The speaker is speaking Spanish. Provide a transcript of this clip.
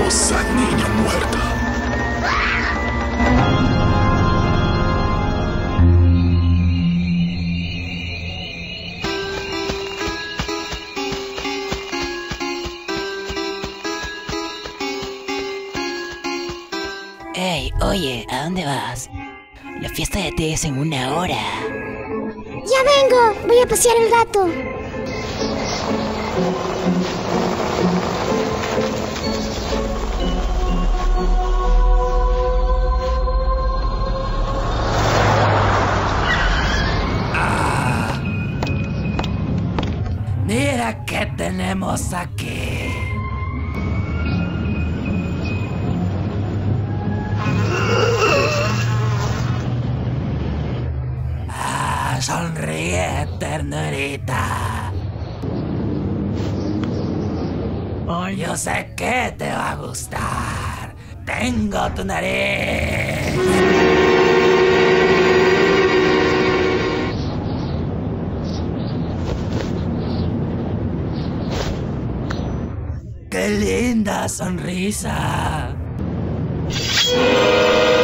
hermosa niña muerta. Ey, oye, ¿a dónde vas? La fiesta de té es en 1 hora. Ya vengo, voy a pasear el gato. Mira qué tenemos aquí. Sonríe, ternurita. Yo sé que te va a gustar. Tengo tu nariz. ¡Qué linda sonrisa!